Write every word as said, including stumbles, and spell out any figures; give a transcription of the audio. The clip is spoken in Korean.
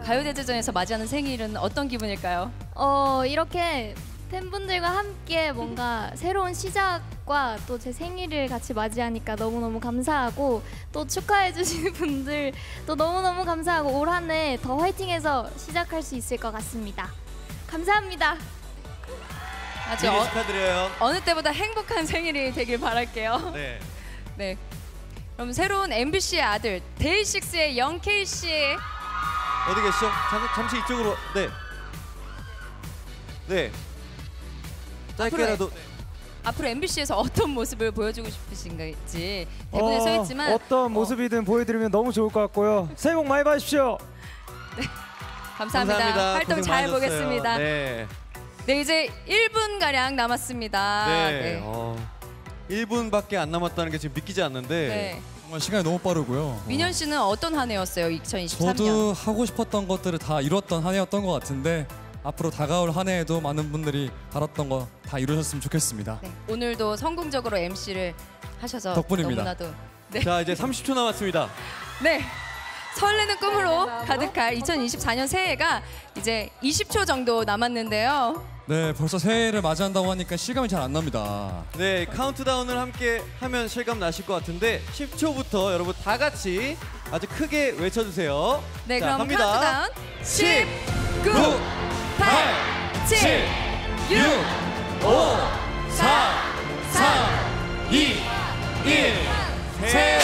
가요대제전에서 맞이하는 생일은 어떤 기분일까요? 어, 이렇게 팬분들과 함께 뭔가 새로운 시작과 또 제 생일을 같이 맞이하니까 너무너무 감사하고 또 축하해 주시는 분들 또 너무너무 감사하고 올 한 해 더 화이팅해서 시작할 수 있을 것 같습니다. 감사합니다. 아주 미리 어, 축하드려요. 어느 때보다 행복한 생일이 되길 바랄게요. 네. 네. 그럼 새로운 엠비씨의 아들 데이식스의 영케이 씨. 어디 계시죠? 잠, 잠시 이쪽으로. 네. 네. 짧게라도. 앞으로, 앞으로 엠비씨에서 어떤 모습을 보여주고 싶으신지 대본에 어, 써있지만 어떤 모습이든 어. 보여드리면 너무 좋을 것 같고요. 새해 복 많이 받으십시오. 네. 감사합니다. 감사합니다. 활동 잘 많으셨어요. 보겠습니다. 네. 네, 이제 일 분가량 남았습니다. 네. 네. 어, 일 분밖에 안 남았다는 게 지금 믿기지 않는데 네. 정말 시간이 너무 빠르고요. 민현 씨는 어떤 한 해였어요, 이천이십삼 년? 저도 하고 싶었던 것들을 다 이뤘던 한 해였던 것 같은데 앞으로 다가올 한 해에도 많은 분들이 바랐던 거 다 이루셨으면 좋겠습니다. 네. 오늘도 성공적으로 엠씨를 하셔서 덕분입니다. 너무나도 네. 자, 이제 삼십 초 남았습니다. 네. 설레는 꿈으로 가득할 이천이십사 년 새해가 이제 이십 초 정도 남았는데요. 네, 벌써 새해를 맞이한다고 하니까 실감이 잘 안 납니다. 네, 카운트다운을 함께 하면 실감 나실 것 같은데 십 초부터 여러분 다 같이 아주 크게 외쳐주세요. 네, 자, 그럼 갑니다. 카운트다운 십, 구, 팔, 칠, 육, 오, 사, 삼, 이, 일. 새해